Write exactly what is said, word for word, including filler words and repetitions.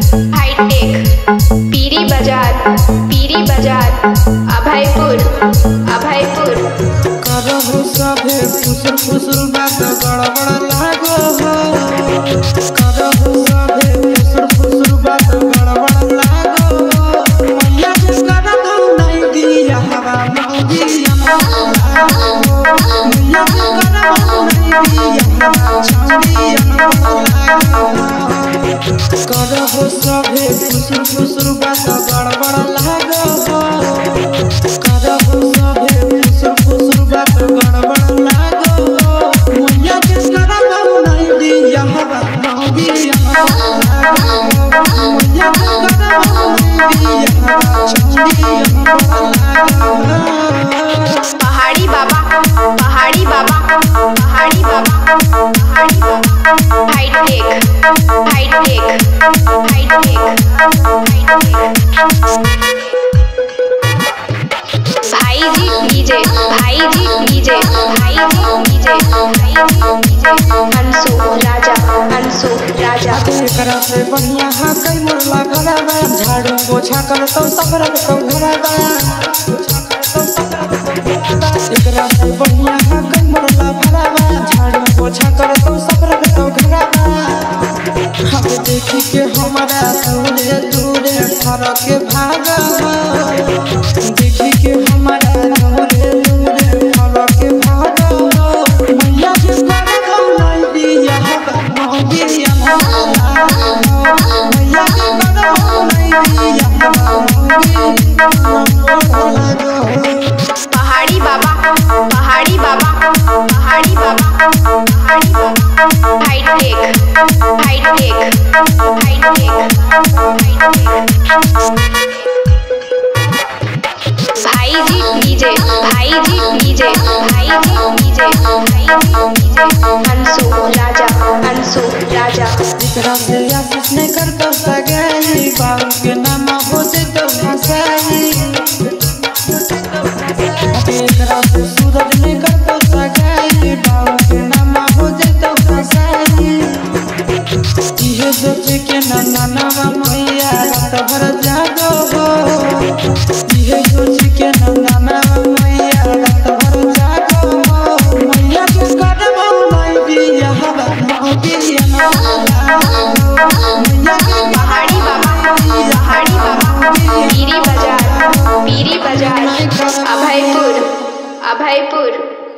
Hi tech पीरी बाजार पीरी बाजार अभयपुर अभयपुर। करहु सभे फुसुर फुसुर बात गड़बड़ लागो हो। करहु सभे फुसुर फुसुर बात गड़बड़ लागो हो। मैया के करहु नहीं दिया हवा मौगी मैया के करहु नहीं दिया हवा छौड़ी करहु सभे फुसुर फुसुर बात गड़बड़ लागो हो। करहु सभे फुसुर फुसुर बात गड़बड़ लागो हो। मैया के करहु नहीं दिया हवा मौगी मैया के करहु नहीं दिया हवा छौड़ी पहाड़ी बाबा पहाड़ी बाबा पहाड़ी बाबा पहाड़ी बाबा। हाईटेक हाईटेक हाईटेक भाई जी डीजे भाई जी डीजे भाई जी डीजे भाई जी डीजे अंशु राजा अंशु राजा। एकरा से बढ़िया हा कई मुरला घरवा झाड़ू पोछा कर तो सब रख तो घरवा। एकरा से बढ़िया हा कई मुरला घरवा झाड़ू पोछा कर तो सब रख तो घरवा। हम देखी के हमारा दूरे दूरे फरक के भागा देखी के हमारा दूरे दूरे फरक के भागा। मैया के करहु नहीं दिया हवा मौगी मैया के करहु नहीं दिया हवा मौगी। पहाड़ी बाबा पहाड़ी बाबा पहाड़ी बाबा पहाड़ी बाबा। हाईटेक हाईटेक हाईटेक भाई जी डीजे भाई जी डीजे भाई जी डीजे भाई जी डीजे अंशु राजा अंशु राजा। एकरा से आशीष नहीं कर तो सगाई बाबू के नाम हो दे तो हंसाई। एकरा से सूरज नहीं कर तो सगाई बाबू के नाम हो दे तो हंसाई। इहे सोचे के नन्ना नवा मैया रात भर जागो हो। इहे सोचे के नन्ना नवा मैया रात भर जागो हो। मैया के करहु नहीं दिया हवा मौगी पहाड़ी बाबा पहाड़ी बाबा पीरी बाजार पीरी बाजार अभयपुर अभयपुर।